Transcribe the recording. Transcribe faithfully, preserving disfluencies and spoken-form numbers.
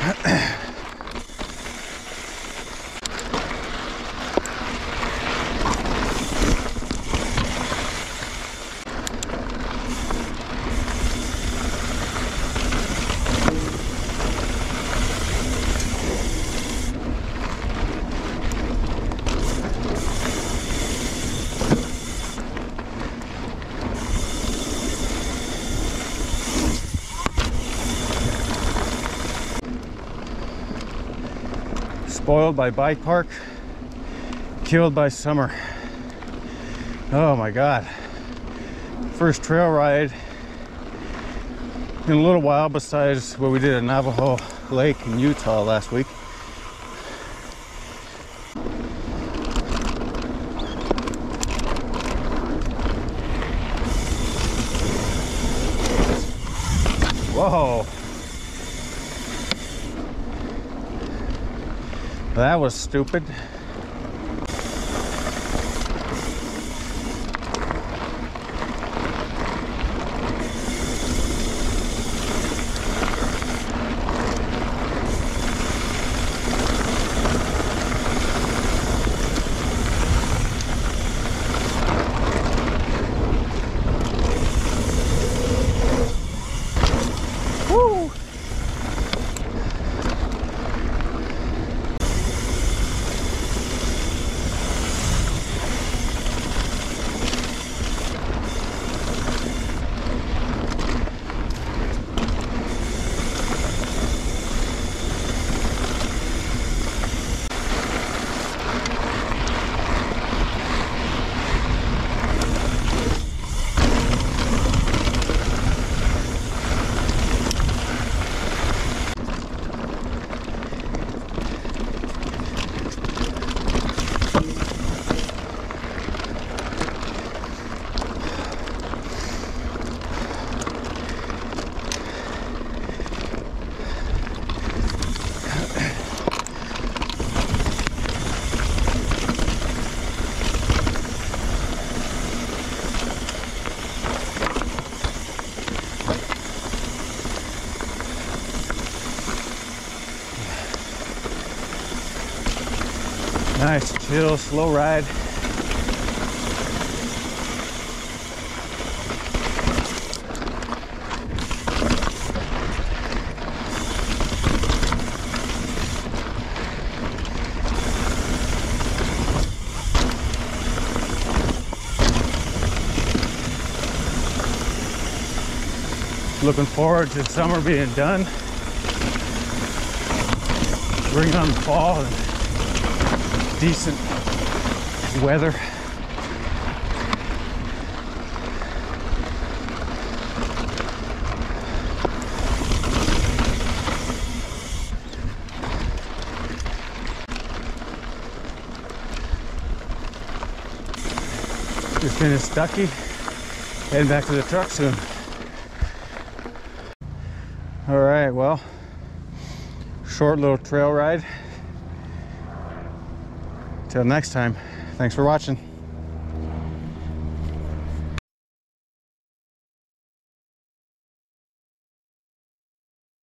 Spoiled by bike park, killed by summer. Oh my God. First trail ride in a little while besides what we did at Navajo Lake in Utah last week. Whoa. That was stupid. Woo! Nice, chill, slow ride. Looking forward to summer being done. Bring on the fall and decent weather. Just finished Stucky. Heading back to the truck soon. All right, well, short little trail ride. Till next time, thanks for watching.